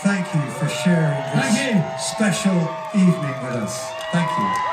thank you for sharing this special evening with us. Thank you.